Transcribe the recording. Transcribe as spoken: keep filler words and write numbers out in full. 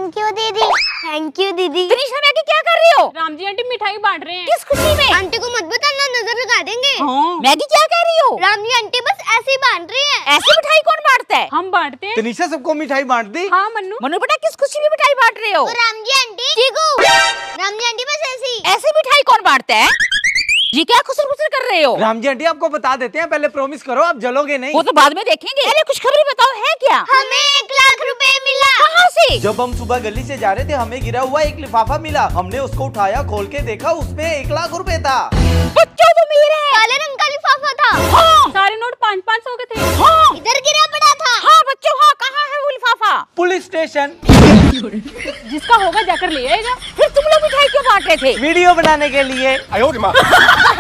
Thank you दीदी। Thank you दीदी। Tanisha Maggi क्या कर रही हो? राम जी आंटी मिठाई बांट रहे हैं। किस खुशी में? आंटी को मत बताना, नजर लगा देंगे। हाँ। मैगी क्या कह रही हो? राम जी आंटी बस ऐसे ही बांट रही है। ऐसी मिठाई कौन बांटता है? हम बांटते हैं। तनीषा सबको मिठाई बांट दी। हाँ मन्नू। मनु बेटा किस खुशी में मिठाई बांट रहे हो? तो राम जी आंटी चीकू, राम जी आंटी बस ऐसे ही। ऐसी मिठाई कौन बांटता है? ये क्या खुसर खुसर कर रहे हो? राम जी आंटी आपको बता देते हैं, पहले प्रॉमिस करो आप जलोगे नहीं। वो तो बाद में देखेंगे, पहले कुछ खबरी बताओ, है क्या? हमें एक लाख रुपए मिला। कहाँ से? जब हम सुबह गली से जा रहे थे हमें गिरा हुआ एक लिफाफा मिला, हमने उसको उठाया, खोल के देखा, उसमें एक लाख रुपए था। बच्चों तो मेरे काले रंग का लिफाफा था। हाँ सारे नोट पाँच पाँच सौ के थे। हाँ इधर गिरा पड़ा था। हाँ बच्चों, हाँ कहाँ है वो लिफाफा? Police station. जिसका होगा जाकर ले आएगा। फिर तुम लोग मिठाई क्यों बांट रहे थे? वीडियो बनाने के लिए।